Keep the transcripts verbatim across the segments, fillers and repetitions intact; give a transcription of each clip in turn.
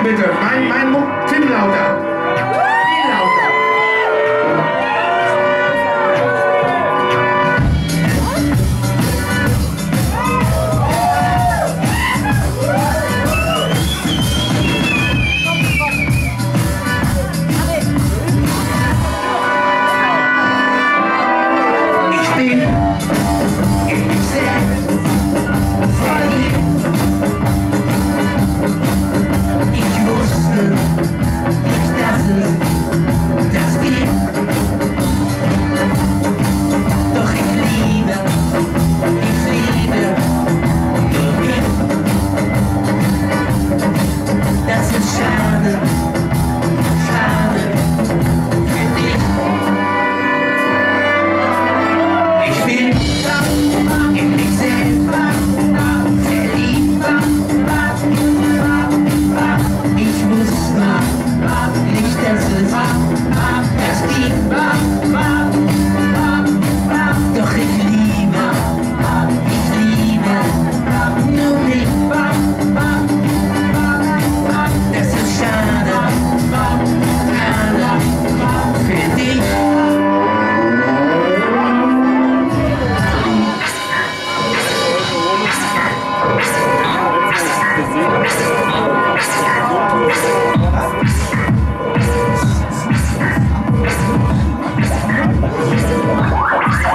bitte. Mein, mein Muck, Tim lauter. Viel lauter. Ich bin in mich selbst verliebt. Ich wusste nicht, dass es das gibt. Doch ich liebe, ich liebe nur mich. Das ist schade, schade für dich. Ich bin in mich selber verliebt. Ich wusste nicht, dass es das gibt. Doch ich liebe, ich liebe nur mich. Das ist schade, schade für dich.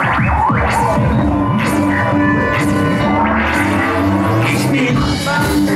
Ich bin